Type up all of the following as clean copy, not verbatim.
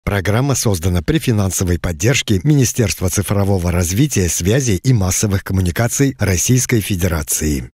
Программа создана при финансовой поддержке Министерства цифрового развития, связи и массовых коммуникаций Российской Федерации.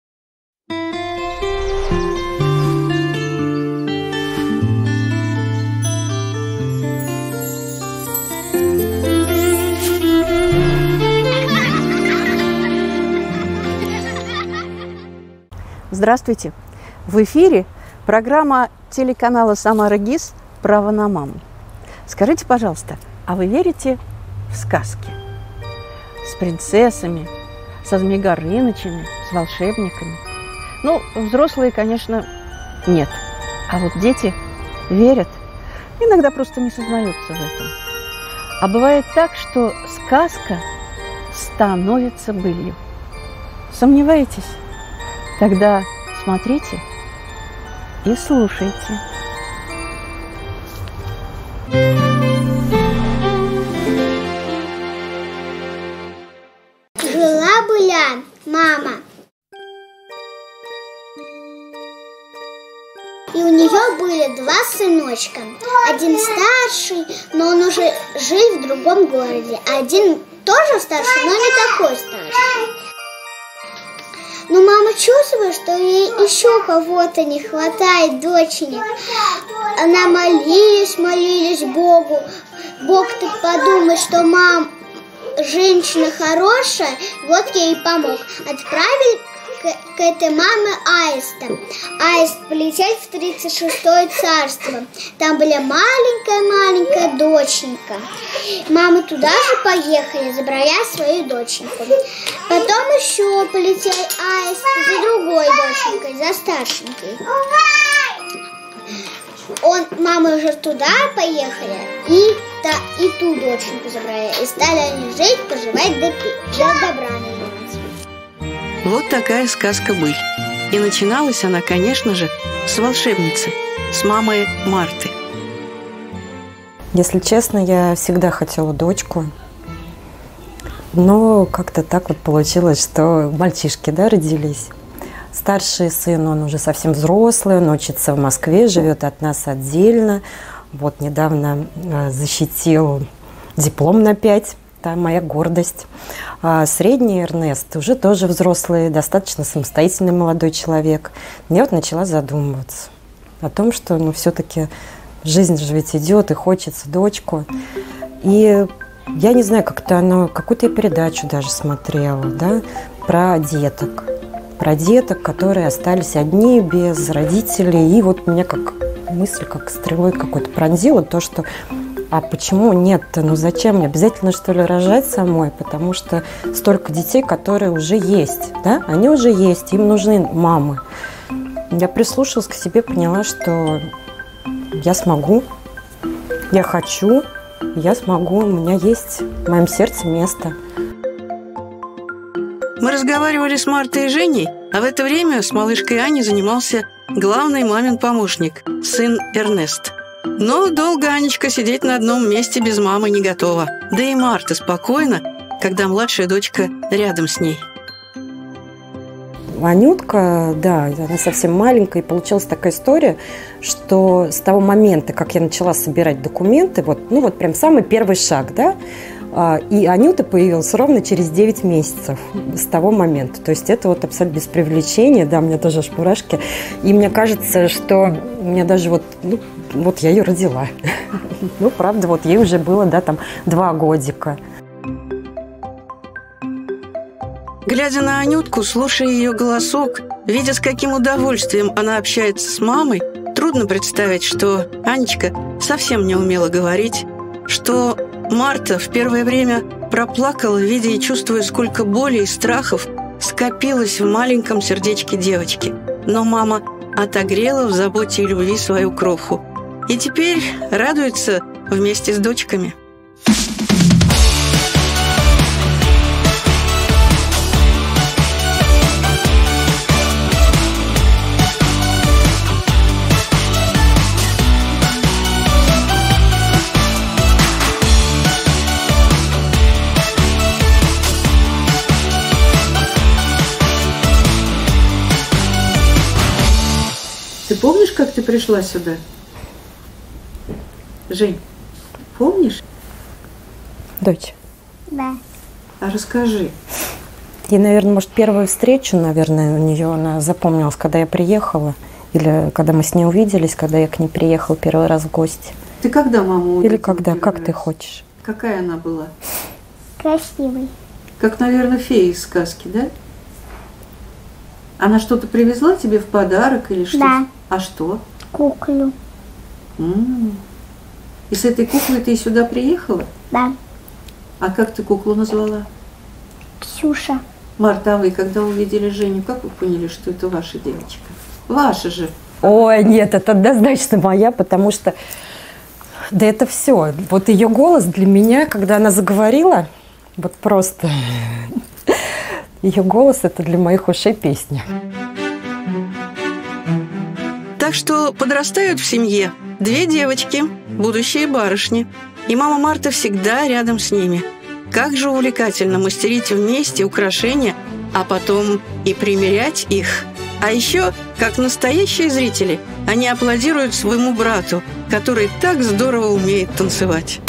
Здравствуйте! В эфире программа телеканала «Самара ГИС» «Право на маму». Скажите, пожалуйста, а вы верите в сказки? С принцессами, со Змей Горынычами, с волшебниками? Ну, взрослые, конечно, нет. А вот дети верят. Иногда просто не сознаются в этом. А бывает так, что сказка становится былью. Сомневаетесь? Тогда смотрите и слушайте. Жила-была мама, и у нее были два сыночка. Один старший, но он уже жил в другом городе. Один тоже старший, но не такой старший. Но мама чувствует, что ей еще кого-то не хватает, доченек. Она молились Богу. Бог так подумал, что мама женщина хорошая, вот ей и помог. Отправил к этой маме аиста. Аист полетел в 36-е царство. Там была маленькая доченька. Мамы туда же поехали, забрали свою доченьку. Потом еще полетел аист за другой доченькой, за старшенькой. Мамы уже туда поехали и ту доченьку забрали. И стали они жить, поживать, до добра наживаться. Вот такая сказка «Быль». И начиналась она, конечно же, с волшебницы, с мамы Марты. Если честно, я всегда хотела дочку. Но как-то так вот получилось, что мальчишки, родились. Старший сын, он уже совсем взрослый, он учится в Москве, живет от нас отдельно. Вот недавно защитил диплом на 5. Это моя гордость. А средний Эрнест уже тоже взрослый, достаточно самостоятельный молодой человек. Я вот начала задумываться о том, что все-таки жизнь же ведь идет, и хочется дочку. И я не знаю, как-то оно, какую-то я передачу даже смотрела, про деток. Про деток, которые остались одни, без родителей. И вот меня как мысль, как стрелой какой-то пронзила, то, что а почему нет-то? Зачем мне обязательно, что ли, рожать самой? Потому что столько детей, которые уже есть, они уже есть, им нужны мамы. Я прислушалась к себе, поняла, что я смогу, я хочу, я смогу, у меня есть в моем сердце место. Мы разговаривали с Мартой и Женей, а в это время с малышкой Аней занимался главный мамин помощник, сын Эрнест. Но долго Анечка сидеть на одном месте без мамы не готова. Да и Марта спокойна, когда младшая дочка рядом с ней. Анютка, она совсем маленькая, и получилась такая история, что с того момента, как я начала собирать документы, вот прям самый первый шаг, и Анюта появилась ровно через 9 месяцев с того момента. То есть это вот абсолютно без привлечения, у меня тоже аж мурашки. И мне кажется, что у меня даже вот я ее родила. Правда, вот ей уже было, 2 годика. Глядя на Анютку, слушая ее голосок, видя, с каким удовольствием она общается с мамой, трудно представить, что Анечка совсем не умела говорить, что Марта в первое время проплакала, видя и чувствуя, сколько боли и страхов скопилось в маленьком сердечке девочки. Но мама отогрела в заботе и любви свою кроху. И теперь радуется вместе с дочками. Ты помнишь, как ты пришла сюда? Жень, помнишь? Дочь. Да. А расскажи. И, наверное, может, первую встречу, наверное, у нее она запомнилась, когда я приехала. Или когда мы с ней увиделись, когда я к ней приехала первый раз в гости. Ты когда маму увидела? Или когда, как раз? ты хочешь. Какая она была? Красивый. Как, наверное, фея из сказки, да? Она что-то привезла тебе в подарок или что? Да. А что? Куклю. И с этой куклой ты сюда приехала? Да. А как ты куклу назвала? Ксюша. Марта, а вы когда увидели Женю, как вы поняли, что это ваша девочка? Ваша же. Ой, нет, это однозначно моя, потому что, да это все. Вот ее голос для меня, когда она заговорила, вот просто ее голос – это для моих ушей песня. Так что подрастают в семье 2 девочки, будущие барышни. И мама Марта всегда рядом с ними. Как же увлекательно мастерить вместе украшения, а потом и примерять их. А еще, как настоящие зрители, они аплодируют своему брату, который так здорово умеет танцевать.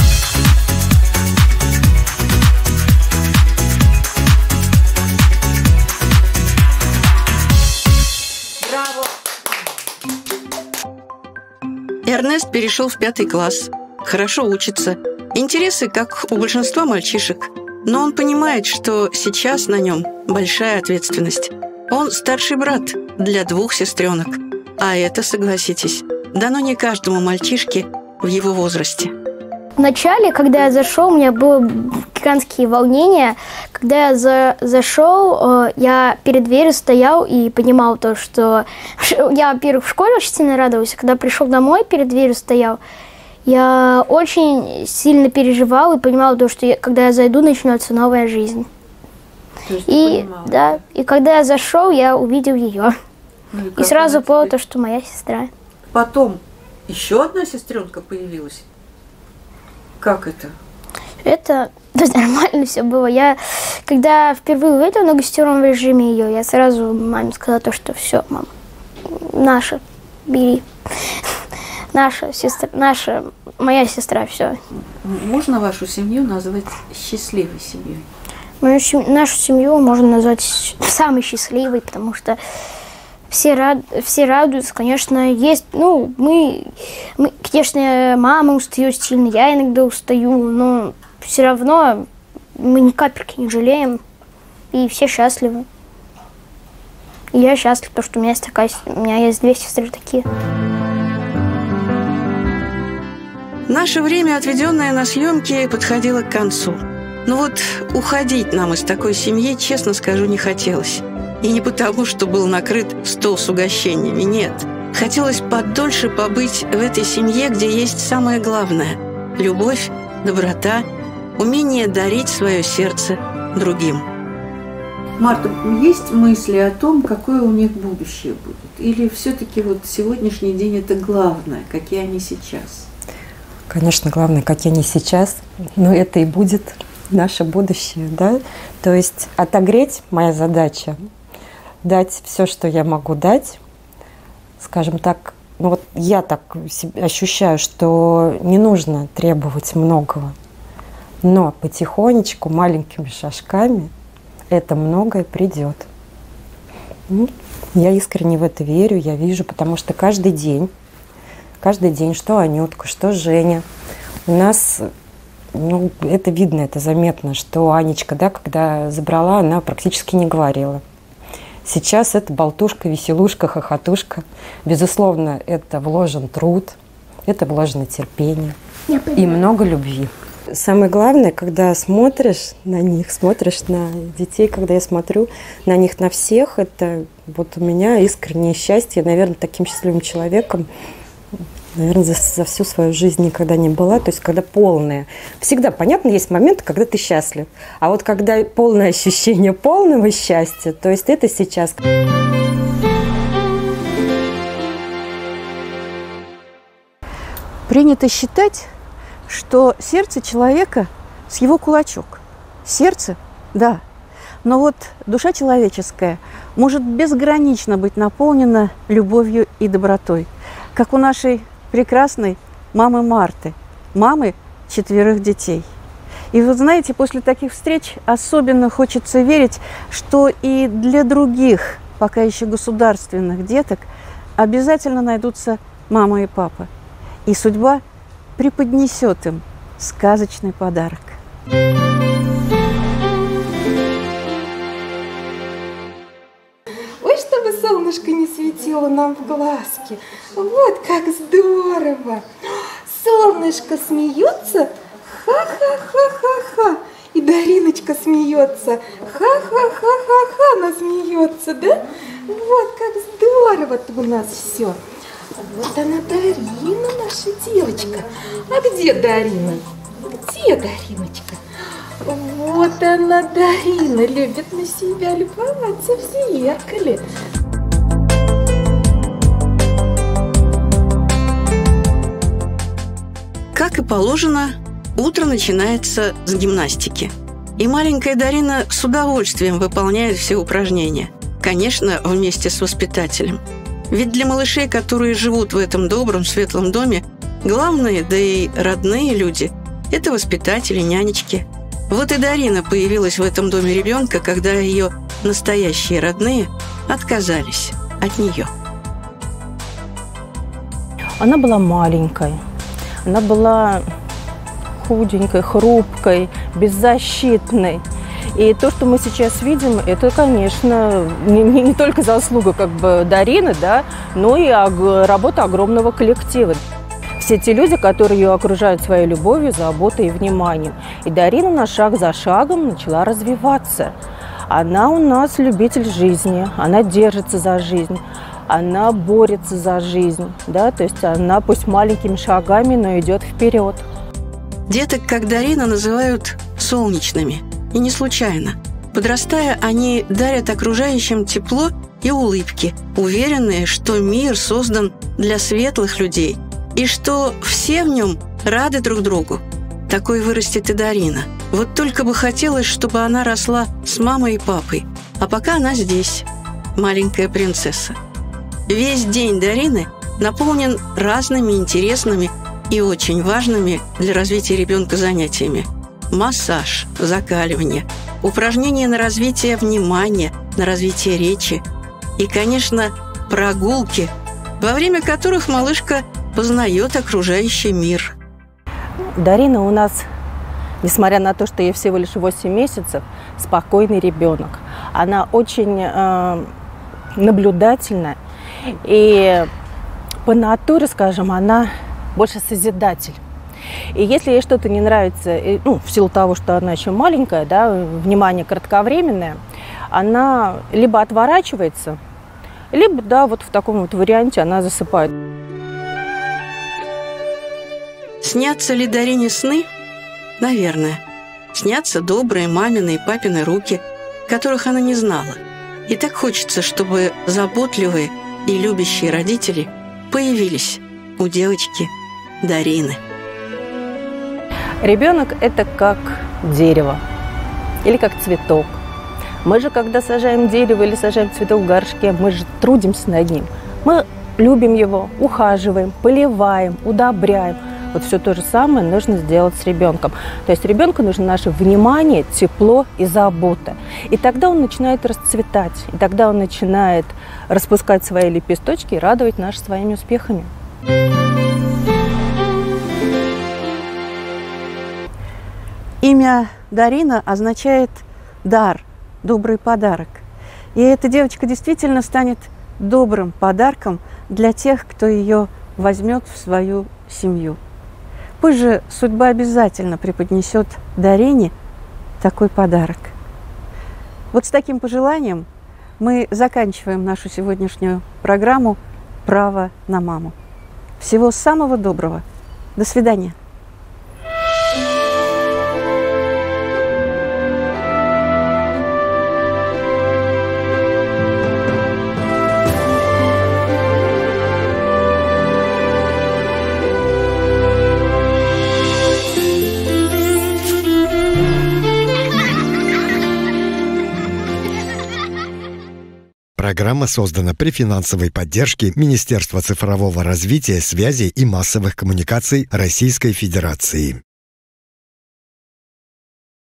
Эрнест перешел в 5 класс. Хорошо учится. Интересы, как у большинства мальчишек. Но он понимает, что сейчас на нем большая ответственность. Он старший брат для 2 сестренок. А это, согласитесь, дано не каждому мальчишке в его возрасте. Вначале, когда я зашел, у меня было гигантские волнения. Когда я зашел, я перед дверью стоял и понимал то, что... Я, во-первых, в школе очень сильно радовался. Когда пришел домой, перед дверью стоял. Я очень сильно переживал и понимал то, что когда я зайду, начнется новая жизнь. И, да, и когда я зашел, я увидел ее. И сразу понял то, что моя сестра. Потом еще одна сестренка появилась. Как это? Это нормально все было. Я, когда впервые увидела на гостевом режиме ее, я сразу маме сказала то, что все, мам, наша, бери. Наша сестра, моя сестра, все. Можно вашу семью назвать счастливой семьей? Нашу семью можно назвать самой счастливой, потому что все радуются, конечно, есть, ну, мы, конечно, мама устает сильно, я иногда устаю, но все равно мы ни капельки не жалеем, и все счастливы. И я счастлив, потому что у меня есть 2 сестры такие. Наше время, отведенное на съемки, подходило к концу. Но вот уходить нам из такой семьи, честно скажу, не хотелось. И не потому, что был накрыт стол с угощениями, нет. Хотелось подольше побыть в этой семье, где есть самое главное – любовь, доброта, умение дарить свое сердце другим. Марта, есть мысли о том, какое у них будущее будет? Или все-таки вот сегодняшний день – это главное, какие они сейчас? Конечно, главное, какие они сейчас, но это и будет наше будущее, да? То есть отогреть моя задача, дать все, что я могу дать, скажем так, ну вот я так ощущаю, что не нужно требовать многого, но потихонечку, маленькими шажками это многое придет. Я искренне в это верю, я вижу, потому что каждый день, что Анютка, что Женя, у нас, ну, это видно, это заметно, что Анечка, да, когда забрала, она практически не говорила. Сейчас это болтушка, веселушка, хохотушка. Безусловно, это вложен труд, это вложено терпение и много любви. Самое главное, когда смотришь на них, смотришь на детей, когда я смотрю на них, на всех, это вот у меня искреннее счастье. Наверное, таким счастливым человеком, наверное, за всю свою жизнь никогда не была. То есть, когда полное. Всегда, понятно, есть моменты, когда ты счастлив. А вот когда полное ощущение полного счастья, то есть это сейчас. Принято считать, что сердце человека с его кулачок. Сердце, да. Но вот душа человеческая может безгранично быть наполнена любовью и добротой. Как у нашей прекрасной мамы Марты, мамы 4 детей. И вот знаете, после таких встреч особенно хочется верить, что и для других, пока еще государственных деток, обязательно найдутся мама и папа. И судьба преподнесет им сказочный подарок. Ой, чтобы солнышко не светило нам в глазки. Вот как здорово! Солнышко смеется, ха-ха-ха-ха-ха. И Дариночка смеется, ха-ха-ха-ха-ха, она смеется, да? Вот как здорово-то у нас все. Вот она, Дарина, наша девочка. А где Дарина? Где Дариночка? Вот она, Дарина, любит на себя любоваться в зеркале. Как и положено, утро начинается с гимнастики. И маленькая Дарина с удовольствием выполняет все упражнения. Конечно, вместе с воспитателем. Ведь для малышей, которые живут в этом добром, светлом доме, главные, да и родные люди – это воспитатели, нянечки. Вот и Дарина появилась в этом доме ребенка, когда ее настоящие родные отказались от нее. Она была маленькой, она была худенькой, хрупкой, беззащитной. И то, что мы сейчас видим, это, конечно, не только заслуга как бы Дарины, да, но и работа огромного коллектива. Все те люди, которые ее окружают своей любовью, заботой и вниманием. И Дарина у нас шаг за шагом начала развиваться. Она у нас любитель жизни, она держится за жизнь, она борется за жизнь, да, то есть она пусть маленькими шагами, но идет вперед. Деток, как Дарина, называют солнечными. И не случайно. Подрастая, они дарят окружающим тепло и улыбки, уверенные, что мир создан для светлых людей и что все в нем рады друг другу. Такой вырастет и Дарина. Вот только бы хотелось, чтобы она росла с мамой и папой. А пока она здесь, маленькая принцесса. Весь день Дарины наполнен разными интересными и очень важными для развития ребенка занятиями. Массаж, закаливание, упражнения на развитие внимания, на развитие речи и, конечно, прогулки, во время которых малышка познает окружающий мир. Дарина у нас, несмотря на то, что ей всего лишь 8 месяцев, спокойный ребенок. Она очень наблюдательна и по натуре, скажем, она больше созидатель. И если ей что-то не нравится, в силу того, что она еще маленькая, да, внимание кратковременное, она либо отворачивается, либо, да, вот в таком вот варианте она засыпает. Снятся ли Дарине сны? Наверное. Снятся добрые мамины и папины руки, которых она не знала. И так хочется, чтобы заботливые и любящие родители появились у девочки Дарины. Ребенок – это как дерево или как цветок. Мы же, когда сажаем дерево или сажаем цветок в горшке, мы же трудимся над ним. Мы любим его, ухаживаем, поливаем, удобряем. Вот все то же самое нужно сделать с ребенком. То есть ребенку нужно наше внимание, тепло и забота. И тогда он начинает расцветать, и тогда он начинает распускать свои лепесточки и радовать нас своими успехами. Имя Дарина означает «дар», «добрый подарок». И эта девочка действительно станет добрым подарком для тех, кто ее возьмет в свою семью. Пусть же судьба обязательно преподнесет Дарине такой подарок. Вот с таким пожеланием мы заканчиваем нашу сегодняшнюю программу «Право на маму». Всего самого доброго. До свидания. Программа создана при финансовой поддержке Министерства цифрового развития, связи и массовых коммуникаций Российской Федерации.